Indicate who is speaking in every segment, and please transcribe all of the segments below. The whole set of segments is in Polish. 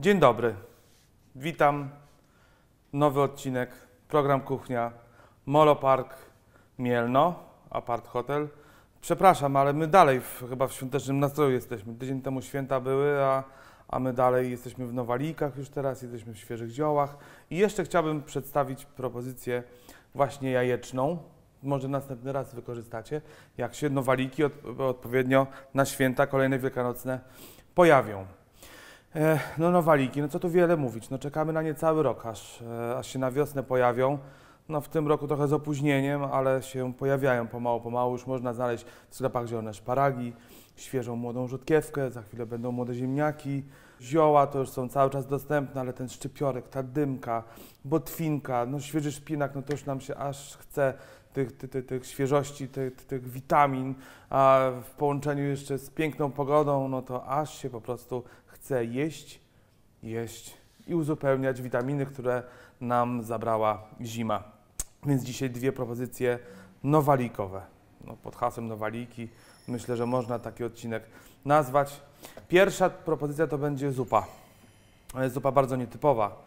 Speaker 1: Dzień dobry, witam, nowy odcinek, program Kuchnia, Molopark Mielno, Apart Hotel. Przepraszam, ale my dalej chyba w świątecznym nastroju jesteśmy. Tydzień temu święta były, a my dalej jesteśmy w Nowalijkach już teraz, jesteśmy w świeżych ziołach. I jeszcze chciałbym przedstawić propozycję właśnie jajeczną. Może następny raz wykorzystacie, jak się Nowaliki odpowiednio na święta kolejne wielkanocne pojawią. No Nowaliki, no co tu wiele mówić, no czekamy na nie cały rok, aż się na wiosnę pojawią. No w tym roku trochę z opóźnieniem, ale się pojawiają pomału, już można znaleźć w sklepach zielone szparagi, świeżą młodą rzodkiewkę, za chwilę będą młode ziemniaki. Zioła to już są cały czas dostępne, ale ten szczypiorek, ta dymka, botwinka, no świeży szpinak, no to już nam się aż chce tych świeżości, tych witamin, a w połączeniu jeszcze z piękną pogodą, no to aż się po prostu chce jeść i uzupełniać witaminy, które nam zabrała zima. Więc dzisiaj dwie propozycje nowalikowe. No, pod hasłem Nowaliki myślę, że można taki odcinek nazwać. Pierwsza propozycja to będzie zupa. Jest zupa bardzo nietypowa,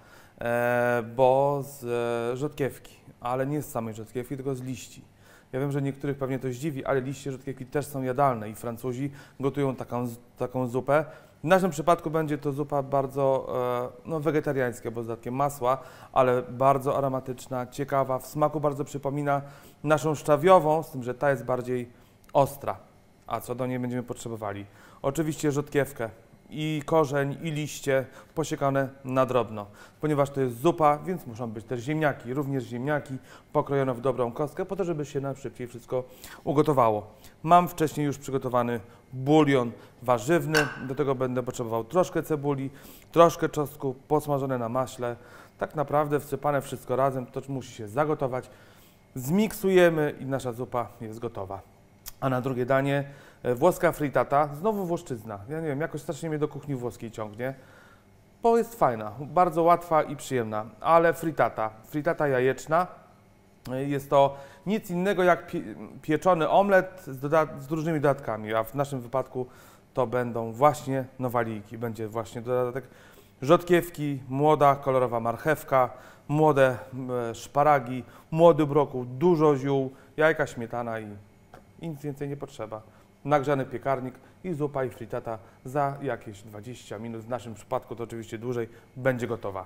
Speaker 1: bo z rzodkiewki, ale nie z samej rzodkiewki, tylko z liści. Ja wiem, że niektórych pewnie to zdziwi, ale liście rzodkiewki też są jadalne i Francuzi gotują taką zupę. W naszym przypadku będzie to zupa bardzo wegetariańska, bo z dodatkiem masła, ale bardzo aromatyczna, ciekawa, w smaku bardzo przypomina naszą szczawiową, z tym, że ta jest bardziej ostra. A co do niej będziemy potrzebowali? Oczywiście rzodkiewkę i korzeń, i liście posiekane na drobno. Ponieważ to jest zupa, więc muszą być też ziemniaki, również ziemniaki pokrojone w dobrą kostkę, po to, żeby się nam szybciej wszystko ugotowało. Mam wcześniej już przygotowany bulion warzywny, do tego będę potrzebował troszkę cebuli, troszkę czosnku, posmażone na maśle. Tak naprawdę wsypane wszystko razem, to musi się zagotować. Zmiksujemy i nasza zupa jest gotowa. A na drugie danie włoska frittata, znowu włoszczyzna. Ja nie wiem, jakoś strasznie mnie do kuchni włoskiej ciągnie, bo jest fajna, bardzo łatwa i przyjemna, ale frittata jajeczna. Jest to nic innego jak pieczony omlet z różnymi dodatkami, a w naszym wypadku to będą właśnie nowaliki. Będzie właśnie dodatek rzodkiewki, młoda kolorowa marchewka, młode szparagi, młody brokuł, dużo ziół, jajka, śmietana i nic więcej nie potrzeba. Nagrzany piekarnik i zupa i frittata za jakieś 20 minut, w naszym przypadku to oczywiście dłużej, będzie gotowa.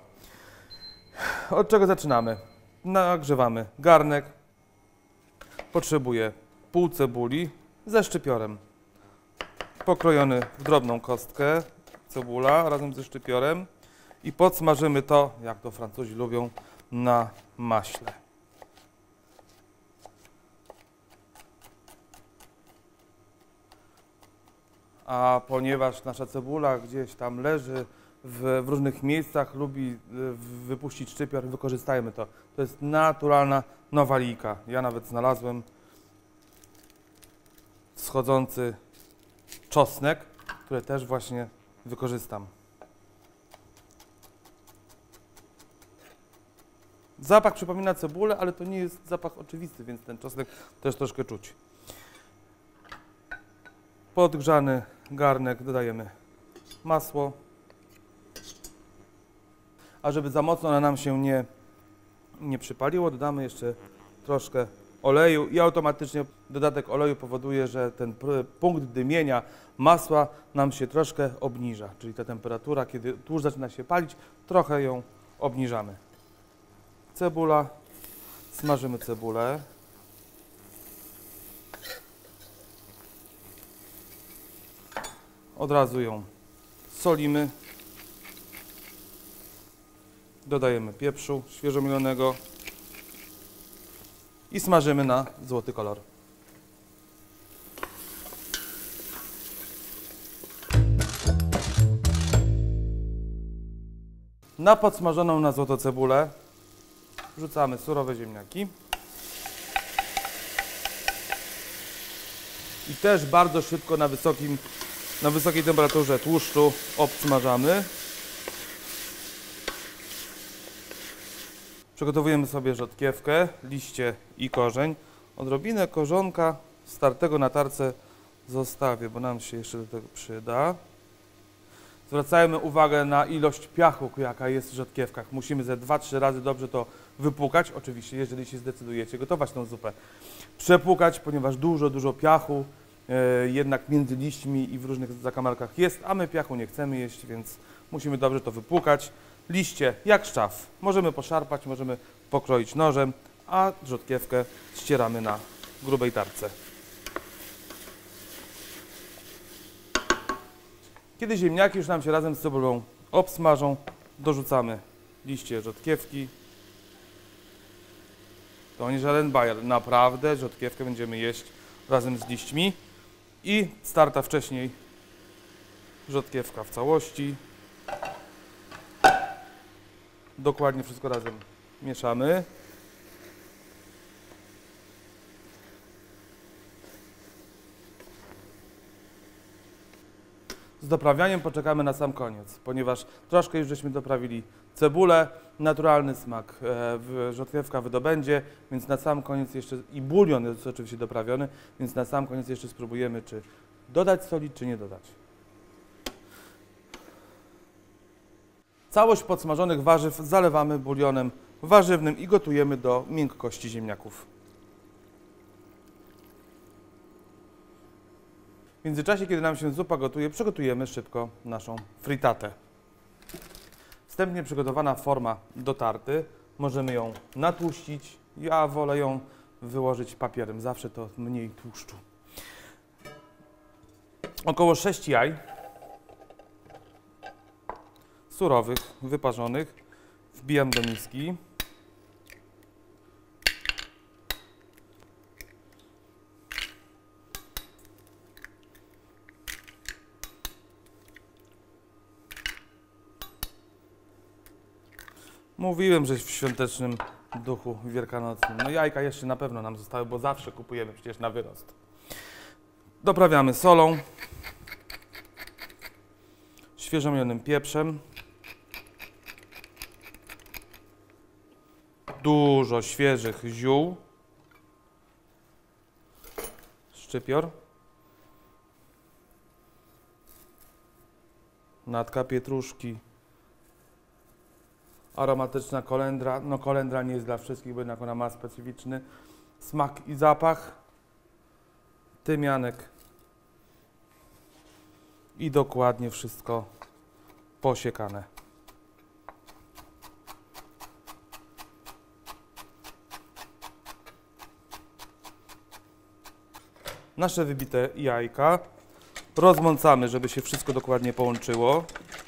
Speaker 1: Od czego zaczynamy? Nagrzewamy garnek. Potrzebuję pół cebuli ze szczypiorem. Pokrojony w drobną kostkę cebula razem ze szczypiorem i podsmażymy to, jak to Francuzi lubią, na maśle. A ponieważ nasza cebula gdzieś tam leży w różnych miejscach, lubi wypuścić szczypior, wykorzystajmy to. To jest naturalna nowalika. Ja nawet znalazłem schodzący czosnek, który też właśnie wykorzystam. Zapach przypomina cebulę, ale to nie jest zapach oczywisty, więc ten czosnek też troszkę czuć. Podgrzany garnek dodajemy masło, a żeby za mocno ona nam się nie przypaliło, dodamy jeszcze troszkę oleju i automatycznie dodatek oleju powoduje, że ten punkt dymienia masła nam się troszkę obniża, czyli ta temperatura, kiedy tłuszcz zaczyna się palić, trochę ją obniżamy. Cebula, smażymy cebulę. Od razu ją solimy, dodajemy pieprzu świeżo mielonego i smażymy na złoty kolor. Na podsmażoną na złoto cebulę wrzucamy surowe ziemniaki i też bardzo szybko na wysokiej temperaturze tłuszczu obsmażamy. Przygotowujemy sobie rzodkiewkę, liście i korzeń. Odrobinę korzonka startego na tarce zostawię, bo nam się jeszcze do tego przyda. Zwracajmy uwagę na ilość piachu, jaka jest w rzodkiewkach. Musimy ze 2-3 razy dobrze to wypłukać, oczywiście, jeżeli się zdecydujecie gotować tą zupę. Przepłukać, ponieważ dużo piachu jednak między liśćmi i w różnych zakamarkach jest, a my piachu nie chcemy jeść, więc musimy dobrze to wypłukać. Liście jak szczaw. Możemy poszarpać, możemy pokroić nożem, a rzodkiewkę ścieramy na grubej tarce. Kiedy ziemniaki już nam się razem z cebulą obsmażą, dorzucamy liście rzodkiewki. To nie żaden bajer, naprawdę rzodkiewkę będziemy jeść razem z liśćmi. I starta wcześniej rzodkiewka w całości. Dokładnie wszystko razem mieszamy. Z doprawianiem poczekamy na sam koniec, ponieważ troszkę już żeśmy doprawili cebulę, naturalny smak rzodkiewka wydobędzie, więc na sam koniec jeszcze, i bulion jest oczywiście doprawiony, więc na sam koniec jeszcze spróbujemy, czy dodać soli, czy nie dodać. Całość podsmażonych warzyw zalewamy bulionem warzywnym i gotujemy do miękkości ziemniaków. W międzyczasie, kiedy nam się zupa gotuje, przygotujemy szybko naszą fritatę. Wstępnie przygotowana forma do tarty, możemy ją natłuścić. Ja wolę ją wyłożyć papierem, zawsze to mniej tłuszczu. Około 6 jaj, surowych, wyparzonych, wbijam do miski. Mówiłem, że w świątecznym duchu wielkanocnym. No jajka jeszcze na pewno nam zostały, bo zawsze kupujemy przecież na wyrost. Doprawiamy solą, świeżomionym pieprzem, dużo świeżych ziół, szczypior, natka pietruszki, aromatyczna kolendra. No kolendra nie jest dla wszystkich, bo jednak ona ma specyficzny smak i zapach. Tymianek. I dokładnie wszystko posiekane. Nasze wybite jajka rozmącamy, żeby się wszystko dokładnie połączyło.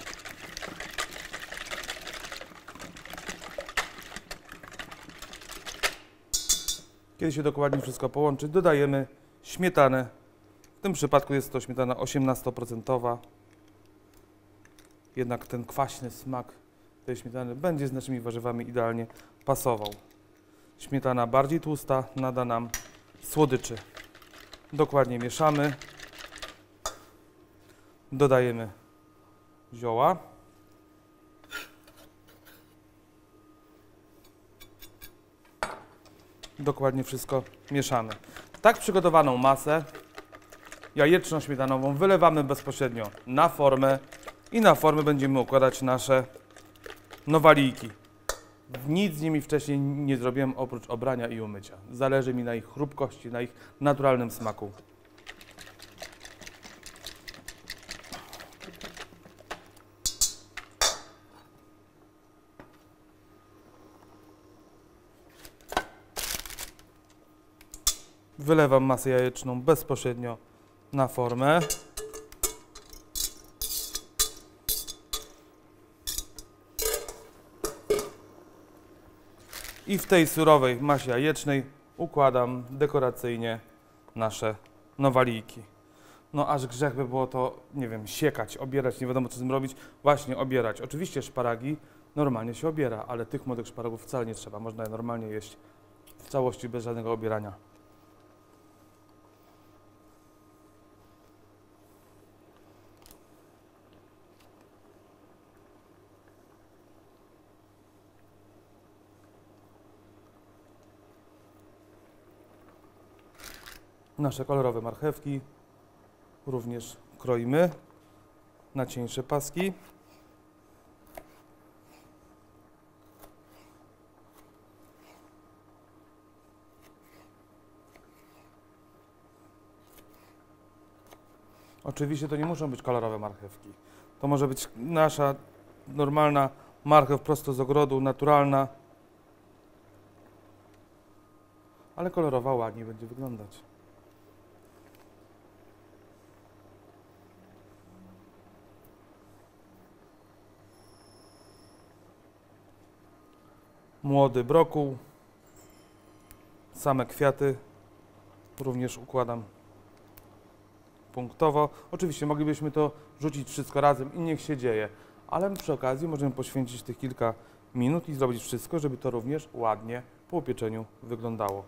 Speaker 1: Kiedy się dokładnie wszystko połączy, dodajemy śmietanę. W tym przypadku jest to śmietana 18%. Jednak ten kwaśny smak tej śmietany będzie z naszymi warzywami idealnie pasował. Śmietana bardziej tłusta nada nam słodyczy. Dokładnie mieszamy. Dodajemy zioła. Dokładnie wszystko mieszamy. Tak przygotowaną masę jajeczno-śmietanową wylewamy bezpośrednio na formę i na formę będziemy układać nasze nowalijki. Nic z nimi wcześniej nie zrobiłem oprócz obrania i umycia. Zależy mi na ich chrupkości, na ich naturalnym smaku. Wylewam masę jajeczną bezpośrednio na formę. I w tej surowej masie jajecznej układam dekoracyjnie nasze nowalijki. No aż grzech by było to, nie wiem, siekać, obierać, nie wiadomo co z tym robić. Właśnie obierać. Oczywiście szparagi normalnie się obiera, ale tych młodych szparagów wcale nie trzeba. Można je normalnie jeść w całości bez żadnego obierania. Nasze kolorowe marchewki również kroimy. na cieńsze paski. Oczywiście to nie muszą być kolorowe marchewki. To może być nasza normalna marchew prosto z ogrodu, naturalna, ale kolorowa ładnie będzie wyglądać. Młody brokuł, same kwiaty również układam punktowo. Oczywiście moglibyśmy to rzucić wszystko razem i niech się dzieje, ale przy okazji możemy poświęcić tych kilka minut i zrobić wszystko, żeby to również ładnie po upieczeniu wyglądało.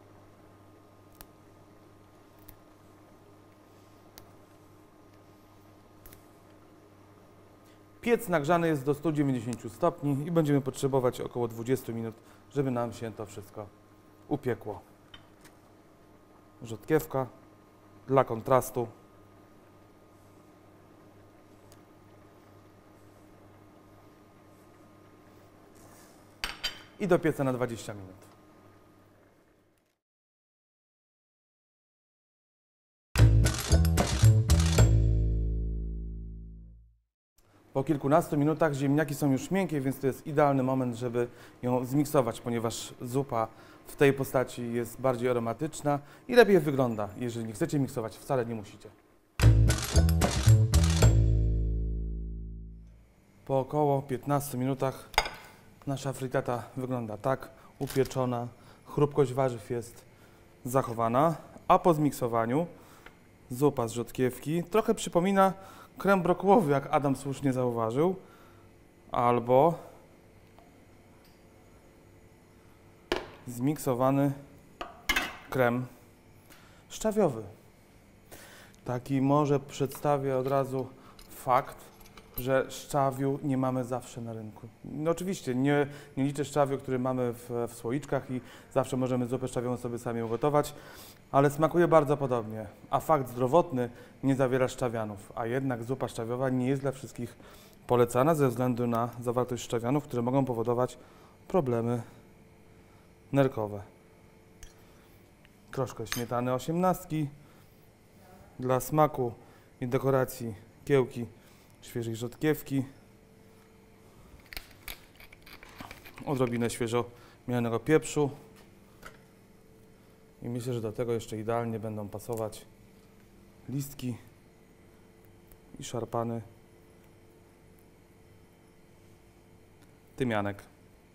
Speaker 1: Piec nagrzany jest do 190 stopni i będziemy potrzebować około 20 minut, żeby nam się to wszystko upiekło. Rzodkiewka dla kontrastu. I do pieca na 20 minut. Po kilkunastu minutach ziemniaki są już miękkie, więc to jest idealny moment, żeby ją zmiksować, ponieważ zupa w tej postaci jest bardziej aromatyczna i lepiej wygląda. Jeżeli nie chcecie miksować, wcale nie musicie. Po około 15 minutach nasza frytata wygląda tak, upieczona, chrupkość warzyw jest zachowana, a po zmiksowaniu zupa z rzodkiewki trochę przypomina krem brokułowy, jak Adam słusznie zauważył, albo zmiksowany krem szczawiowy. Taki może przedstawię od razu fakt, że szczawiu nie mamy zawsze na rynku. No oczywiście nie liczę szczawiu, który mamy w słoiczkach i zawsze możemy zupę szczawiową sobie sami ugotować, ale smakuje bardzo podobnie, a fakt zdrowotny nie zawiera szczawianów, a jednak zupa szczawiowa nie jest dla wszystkich polecana ze względu na zawartość szczawianów, które mogą powodować problemy nerkowe. Troszkę śmietany 18 dla smaku i dekoracji kiełki świeżej rzodkiewki, odrobinę świeżo mielonego pieprzu i myślę, że do tego jeszcze idealnie będą pasować listki i szarpany tymianek.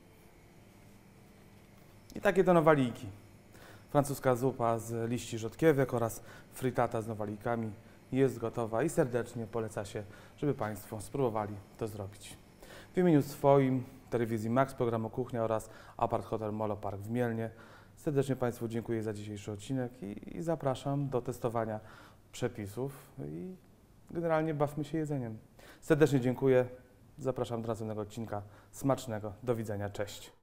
Speaker 1: I takie to nowaliki. Francuska zupa z liści rzodkiewek oraz frytata z nowalikami jest gotowa i serdecznie poleca się, żeby Państwo spróbowali to zrobić. W imieniu swoim, Telewizji Max, programu Kuchnia oraz Apart Hotel Molo Park w Mielnie serdecznie Państwu dziękuję za dzisiejszy odcinek i zapraszam do testowania przepisów i generalnie bawmy się jedzeniem. Serdecznie dziękuję, zapraszam do następnego odcinka. Smacznego, do widzenia, cześć.